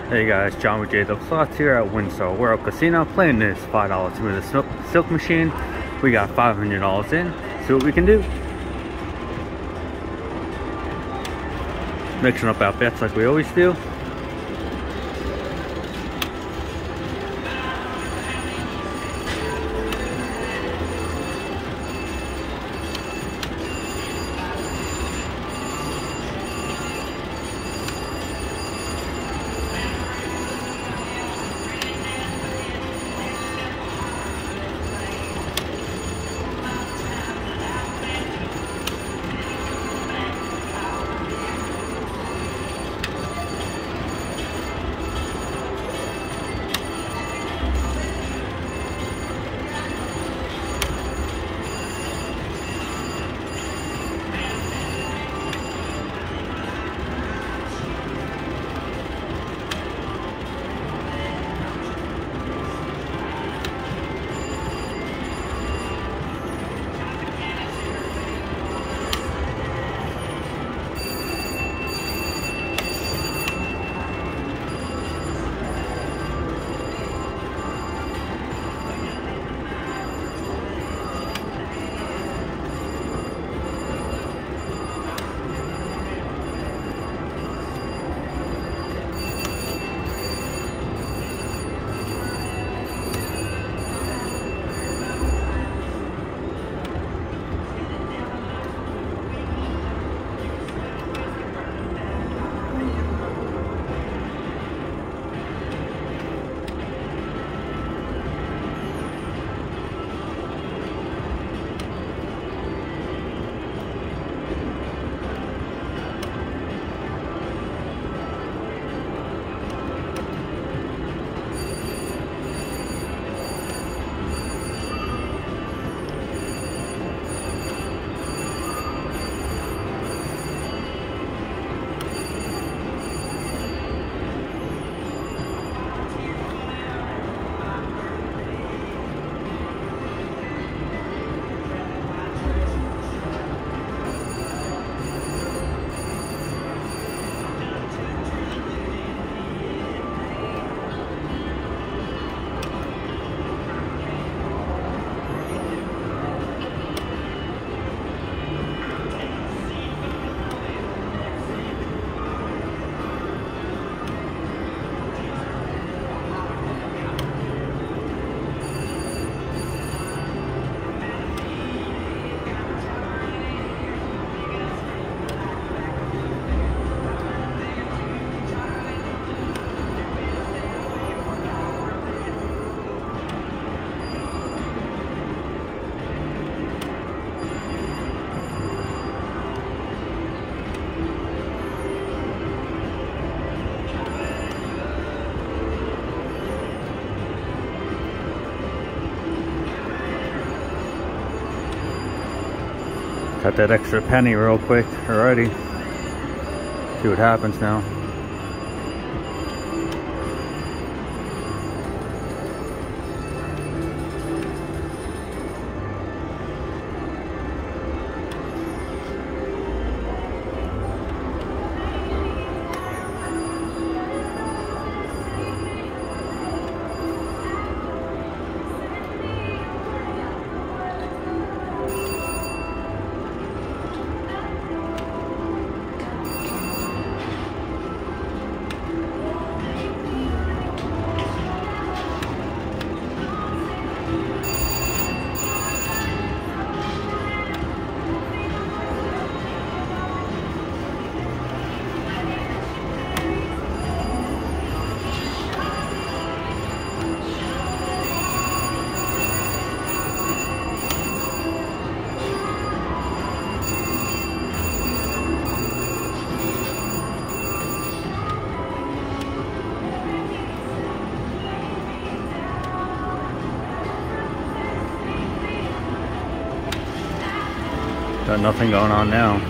Hey guys, John with J Slots here at Windsor World Casino playing this $5 2-minute silk machine. We got $500 in. See what we can do. Mixing up our bets like we always do. Got that extra penny real quick already. See what happens now. Got nothing going on now.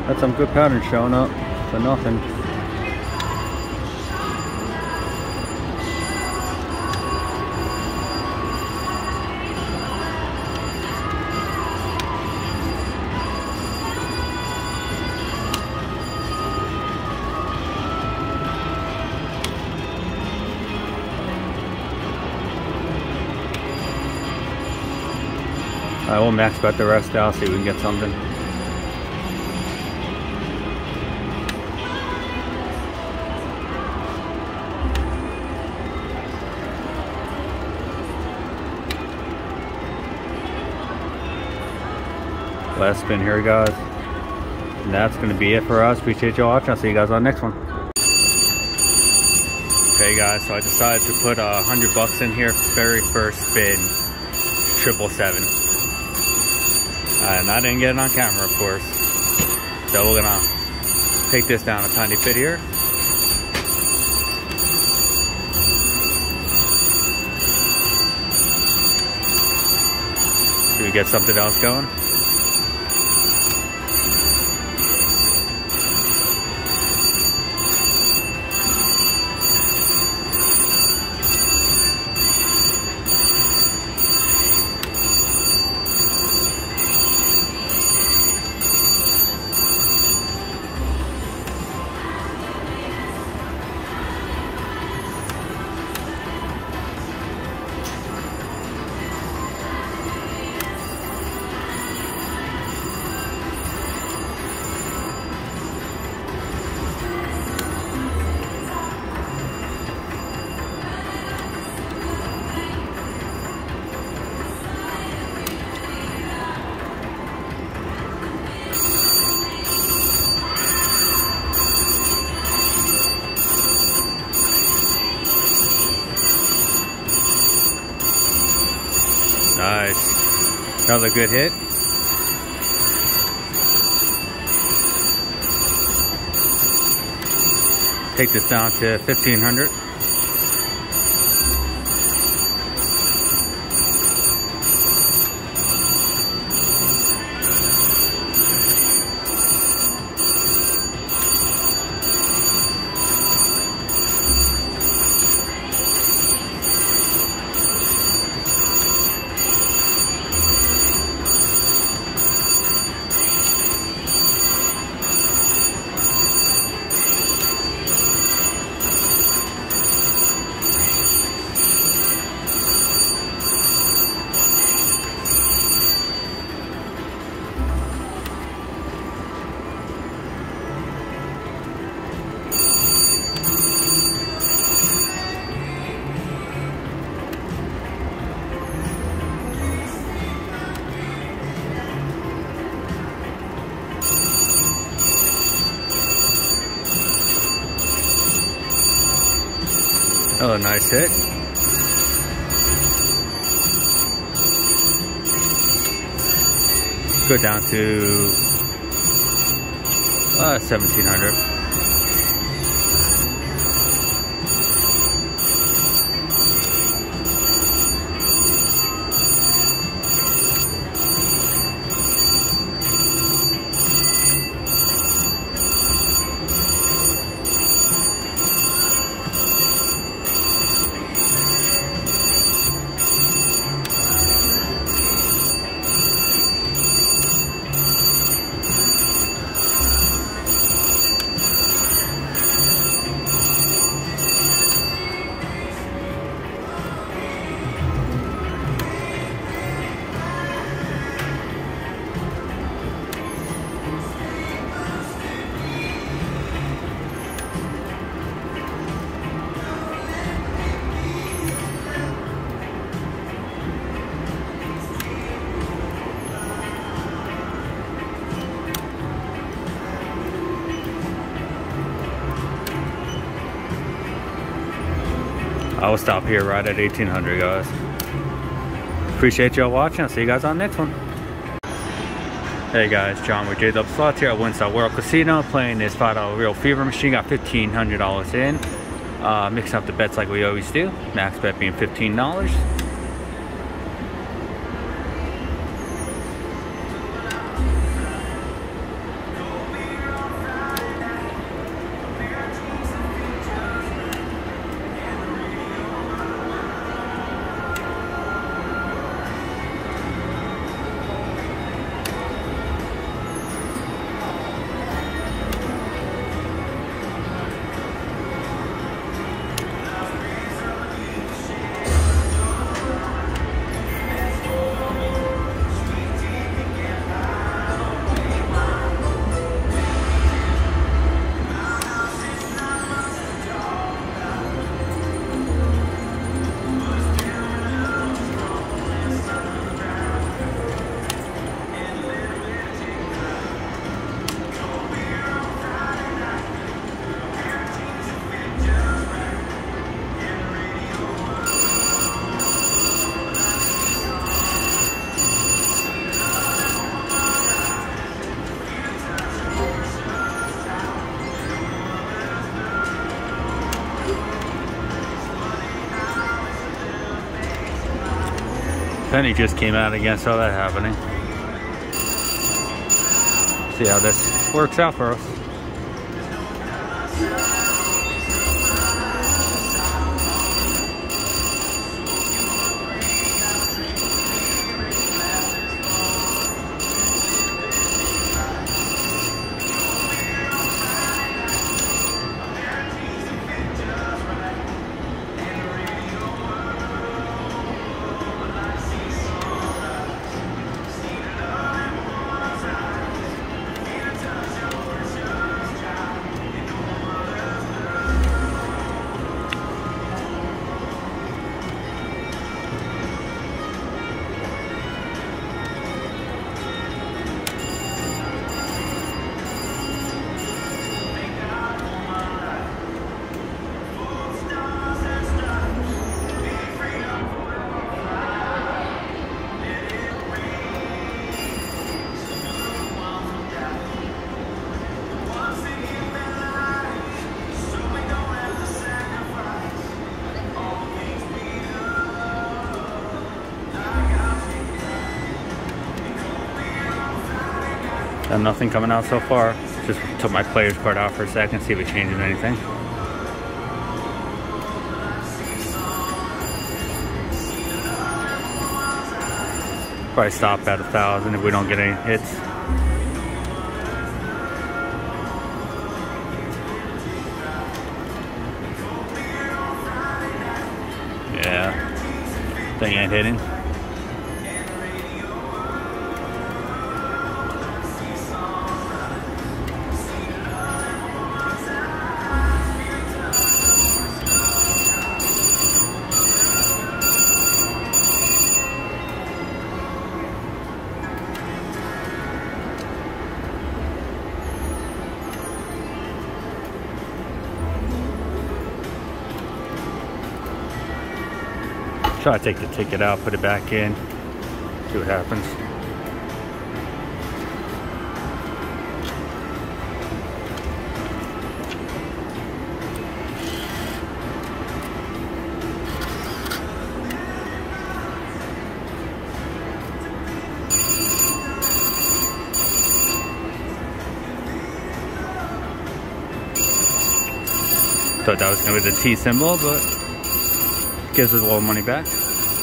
Got some good patterns showing up for nothing. We'll max bet the rest out, see if we can get something. Last spin here, guys. And that's going to be it for us. Appreciate you watching. I'll see you guys on the next one. Okay, guys, so I decided to put $100 in here. Very first spin, 777. And I didn't get it on camera, of course. So we're gonna take this down a tiny bit here. So we get something else going. Nice. Another good hit. Take this down to 1500. Oh, nice hit. Go down to 1700. I will stop here right at 1800, guys. Appreciate y'all watching. I'll see you guys on the next one. Hey guys, John with J Dub Slots here at Winstar World Casino, playing this $5 Real Fever machine. Got $1,500 in. Mixing up the bets like we always do. Max bet being $15. Penny just came out again, saw that happening. See how this works out for us. And nothing coming out so far. Just took my player's card out for a second, see if it changes anything. Probably stop at 1,000 if we don't get any hits. Yeah, thing ain't hitting. Try to take the ticket out, put it back in, see what happens. Thought that was going to be the T symbol, but gives us a little money back.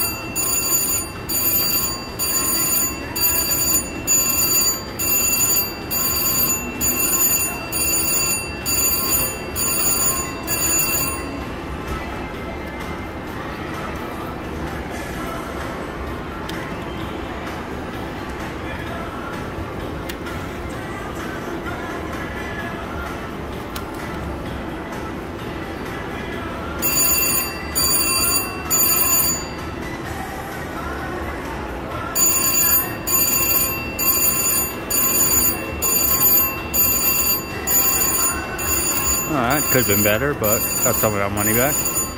Alright, could have been better, but got some of that money back.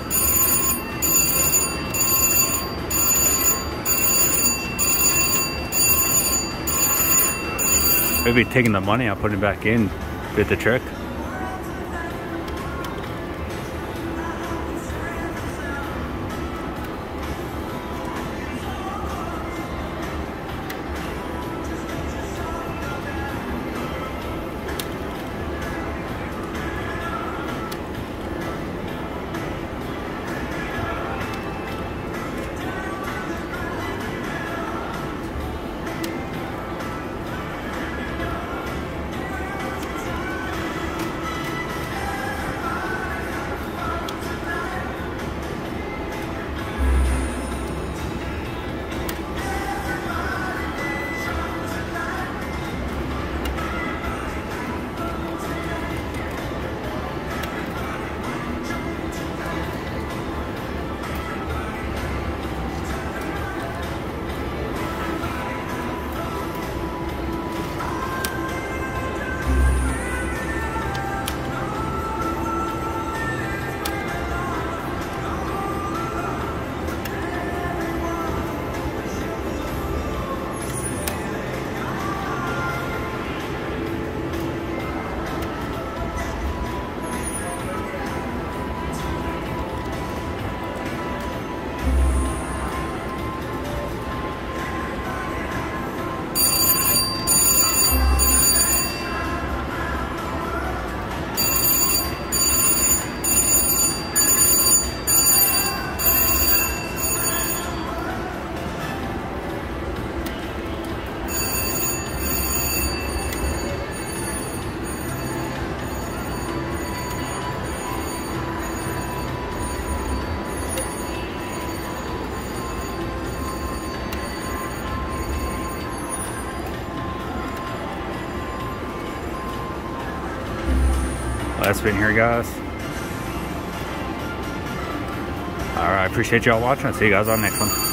Maybe taking the money out, putting it back in, did the trick. Last spin here, guys. Alright, appreciate y'all watching. I'll see you guys on the next one.